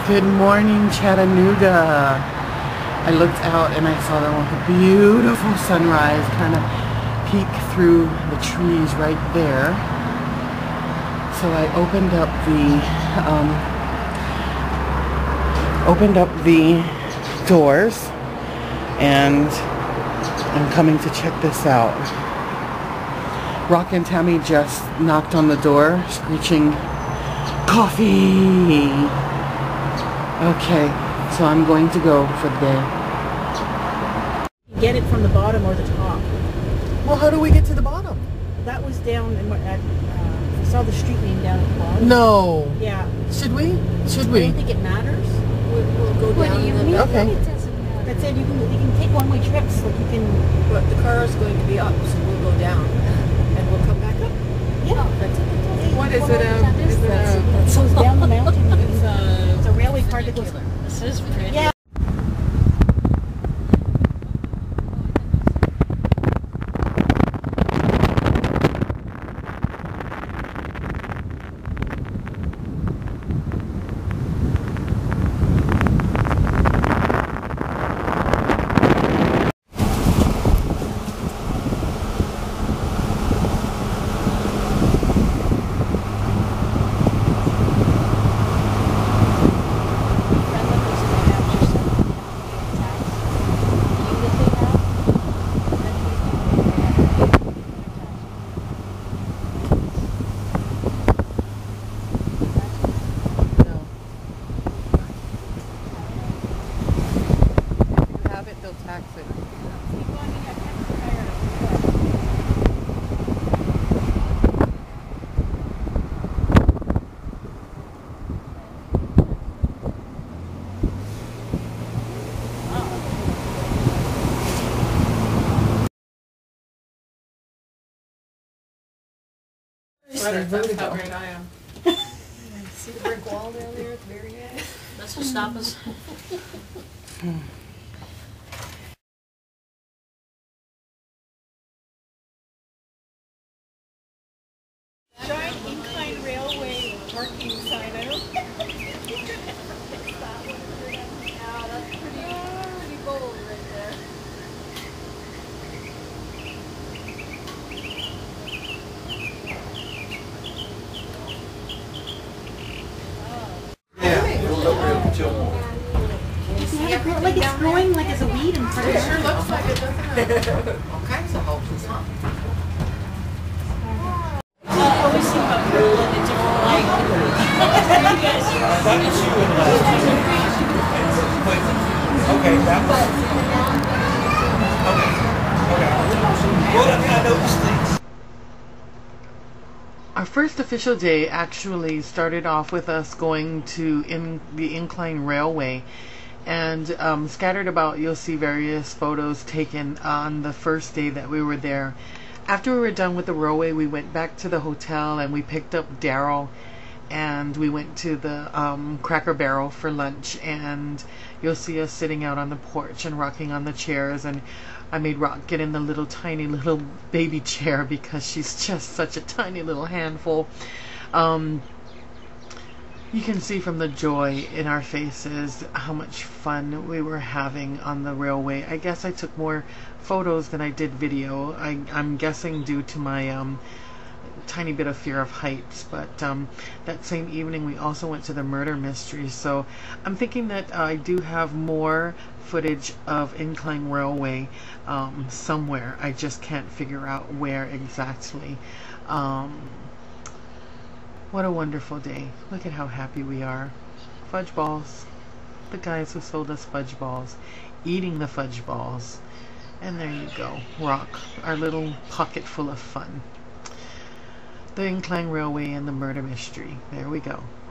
Good morning, Chattanooga. I looked out and I saw the beautiful sunrise kind of peek through the trees right there. So I opened up the doors and I'm coming to check this out. Rock and Tammy just knocked on the door, screeching, "Coffee!" Okay, so I'm going to go for the day. Get it from the bottom or the top. Well, how do we get to the bottom? That was down in I saw the street name down at the bottom. No. Yeah. Should we? Should I we? don't think it matters. We'll go What down. do you mean? Okay. It doesn't matter. That said, you can take one-way trips. Like you can. But the car is going to be up, so we'll go down and we'll come back up. Yeah. That's it. What is it? It goes down the mountain. It's a railway car that goes. This is pretty. Yeah. That's how great I am. See the brick wall down there at the very end? That's what stops us. Giant Incline Railway parking sign. I don't. Yeah, that's pretty bold right there. Like it's growing like as a weed in front of It sure looks like it, doesn't it? All kinds of houses, huh? I always think about people in a different light. You guys That is you in the last 2 minutes. Okay, that one. Okay. Well, I mean, I noticed things. Our first official day actually started off with us going to the Incline Railway, and scattered about you'll see various photos taken on the first day that we were there. After we were done with the railway, we went back to the hotel and we picked up Daryl and we went to the Cracker Barrel for lunch, and you'll see us sitting out on the porch and rocking on the chairs, and I made Rock get in the little tiny little baby chair because she's just such a tiny little handful. You can see from the joy in our faces how much fun we were having on the railway. I guess I took more photos than I did video. I'm guessing due to my tiny bit of fear of heights, but that same evening we also went to the murder mystery, so I'm thinking that I do have more footage of Incline Railway somewhere. I just can't figure out where exactly. What a wonderful day. Look at how happy we are. Fudge balls. The guys who sold us fudge balls, eating the fudge balls. And there you go, Rock, our little pocket full of fun. The Incline Railway and the murder mystery. There we go.